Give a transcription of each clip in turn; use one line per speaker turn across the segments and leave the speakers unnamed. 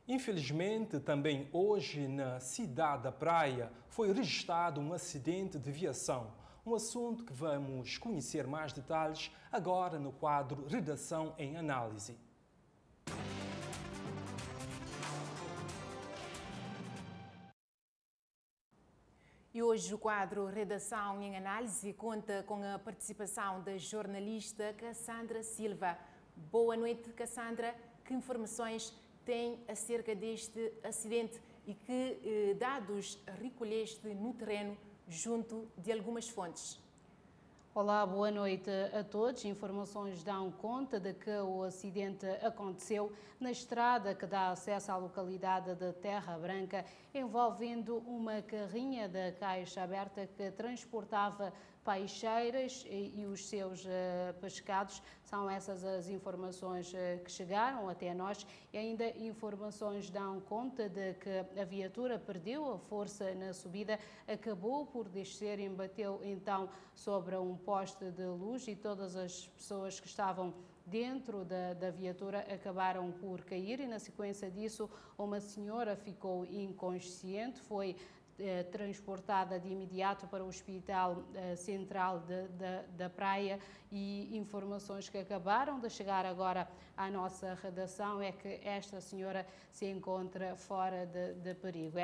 Infelizmente, também hoje na cidade da Praia foi registrado um acidente de viação. Um assunto que vamos conhecer mais detalhes agora no quadro Redação em Análise.
E hoje o quadro Redação em Análise conta com a participação da jornalista Cassandra Silva. Boa noite, Cassandra. Que informações tem acerca deste acidente e que dados recolheste no terreno junto de algumas fontes?
Olá, boa noite a todos. Informações dão conta de que o acidente aconteceu na estrada que dá acesso à localidade de Terra Branca, envolvendo uma carrinha da Caixa Aberta que transportava peixeiras e os seus pescados. São essas as informações que chegaram até nós e ainda informações dão conta de que a viatura perdeu a força na subida, acabou por descer e bateu então sobre um poste de luz e todas as pessoas que estavam dentro da viatura acabaram por cair e na sequência disso uma senhora ficou inconsciente, foi transportada de imediato para o Hospital Central da Praia e informações que acabaram de chegar agora à nossa redação é que esta senhora se encontra fora de perigo.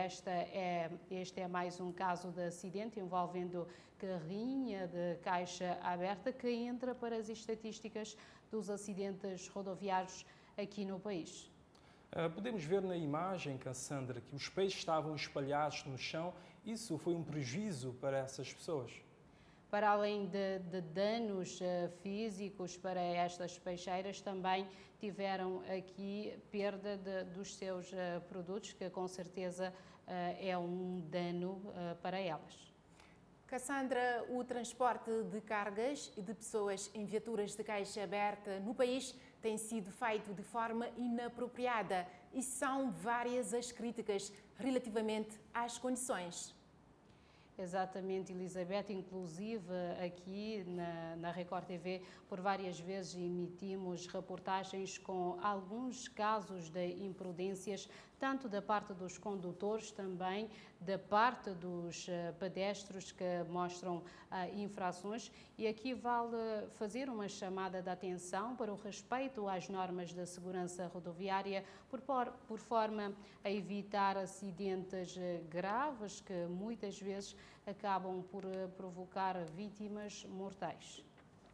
Este é mais um caso de acidente envolvendo carrinha de Caixa Aberta que entra para as estatísticas dos acidentes rodoviários aqui no país.
Podemos ver na imagem, Cassandra, que os peixes estavam espalhados no chão. Isso foi um prejuízo para essas pessoas?
Para além de danos físicos para estas peixeiras, também tiveram aqui perda dos seus produtos, que com certeza é um dano para elas.
Cassandra, o transporte de cargas e de pessoas em viaturas de caixa aberta no país tem sido feito de forma inapropriada e são várias as críticas relativamente às condições.
Exatamente, Elizabeth. Inclusive aqui na Record TV por várias vezes emitimos reportagens com alguns casos de imprudências, tanto da parte dos condutores, também da parte dos pedestres que mostram infrações. E aqui vale fazer uma chamada de atenção para o respeito às normas da segurança rodoviária, por forma a evitar acidentes graves que muitas vezes acabam por provocar vítimas mortais.